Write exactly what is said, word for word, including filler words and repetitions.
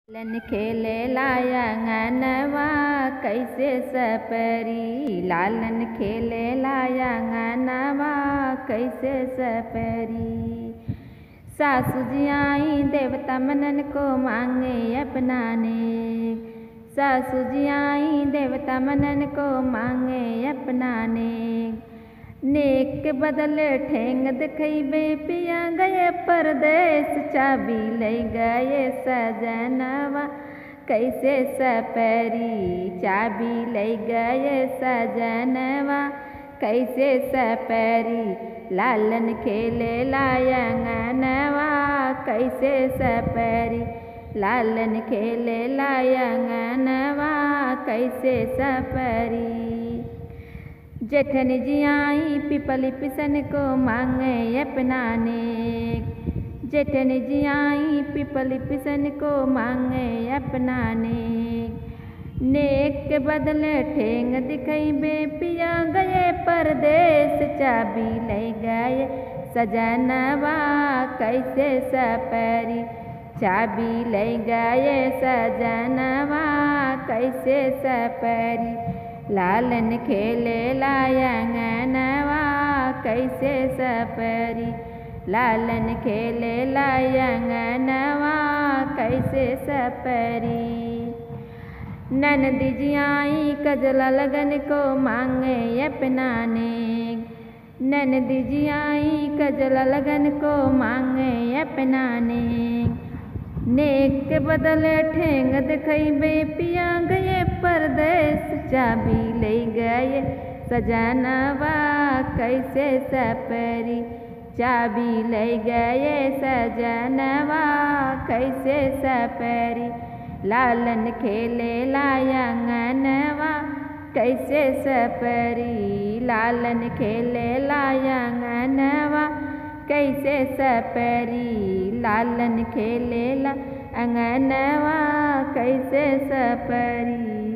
लालन खेले लायंगनवा कैसे सपरी। लालन खेले लायंगनवा कैसे सपरी। सासू जी आई देवता मनन को मांगे अपनाने। सासू जी आई देवता मनन को मांगे अपनाने। नेक के बदले ठेंग दिखैबे पिया गए परदेश। चाबी ले गए सजनवा कैसे सपरी। चाबी ले गए सजनवा कैसे सपरी। लालन खेले लायंगनवा कैसे सपरी। लालन खेले लायंगनवा कैसे सपरी। जेठन जी आई पिपली पिसन को मांगे अपनाने। जेठन जी आई पिपली पिसन को मांगे अपनाने। नेक के बदले ठेंग दिखैबे पिया गए परदेश। चाबी ले गए सजनवा कैसे सपरी। चाबी ले गए सजनवा कैसे सपरी। लालन खेले लायंगनवा कैसे सपरी। लालन खेले लायंगनवा कैसे सपरी। ननद जी आई कजला लगन को मांगे अपनाने। ननद जी आई कजला लगन को मांगे अपनाने। नेक के बदले ठेंग दिखैबे पिया गए परदेश। चाबी ले गए सजनवा कैसे सपरी। चाबी ले गए सजनवा कैसे सपरी। लालन खेले लायंगनवा कैसे सपरी। लालन खेले लायंगनवा कैसे सपरी। लालन खेले लायंगनवा कैसे सपरी।